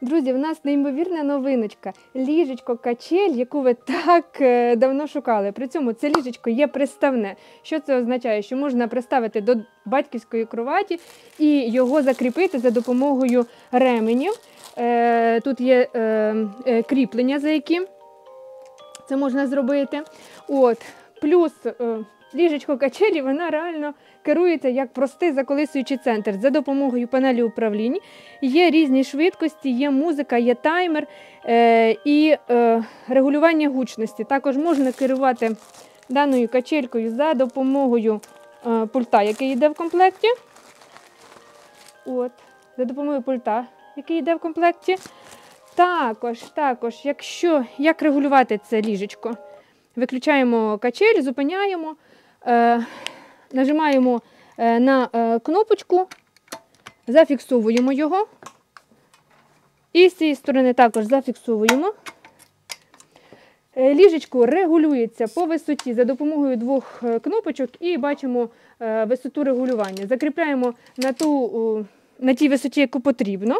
Друзі, в нас неймовірна новиночка. Ліжечко-качель, яку ви так давно шукали. При цьому це ліжечко є приставне. Що це означає? Що можна приставити до батьківської кроваті і його закріпити за допомогою ременів. Тут є кріплення, за яким це можна зробити. Плюс ліжечко-качелі, вона реально керується як простий заколисуючий центр за допомогою панелі управління. Є різні швидкості, є музика, є таймер і регулювання гучності. Також можна керувати даною качелькою за допомогою пульта, який йде в комплекті. За допомогою пульта, який йде в комплекті. Також, як регулювати це ліжечко? Виключаємо качель, зупиняємо, нажимаємо на кнопочку, зафіксовуємо його. І з цієї сторони також зафіксовуємо. Ліжечко регулюється по висоті за допомогою двох кнопочок і бачимо висоту регулювання. Закріпляємо на тій висоті, яку потрібно.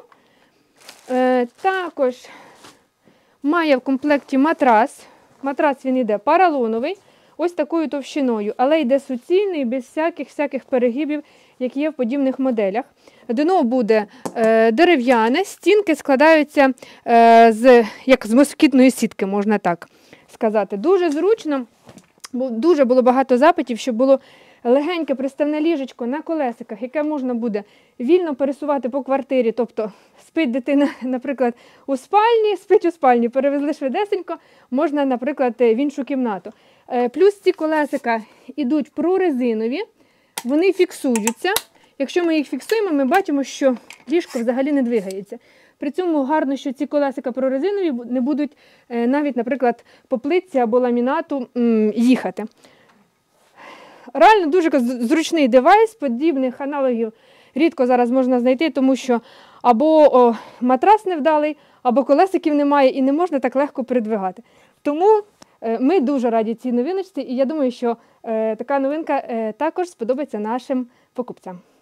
Також має в комплекті матрас. Матрас він йде поролоновий, ось такою товщиною, але йде суцільний, без всяких перегибів, які є в подібних моделях. Дно буде дерев'яне, стінки складаються як з москітної сітки, можна так сказати. Дуже зручно, бо дуже було багато запитів, щоб було легеньке приставне ліжечко на колесиках, яке можна буде вільно пересувати по квартирі. Тобто спить дитина, наприклад, у спальні, перевезли швидесенько, можна, наприклад, в іншу кімнату. Плюс ці колесика йдуть прорезинові, вони фіксуються. Якщо ми їх фіксуємо, ми бачимо, що ліжко взагалі не двигається. При цьому гарно, що ці колесика прорезинові не будуть навіть, наприклад, по плитці або ламінату їхати. Реально дуже зручний девайс, подібних аналогів рідко зараз можна знайти, тому що або матрас невдалий, або колесиків немає і не можна так легко передвигати. Тому ми дуже раді цій новиночці і я думаю, що така новинка також сподобається нашим покупцям.